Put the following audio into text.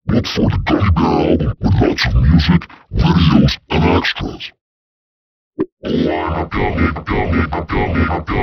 Look for the Gummy Bear album with lots of music, videos, and extras. Oh, I'm a gummy, gummy, gummy, gummy.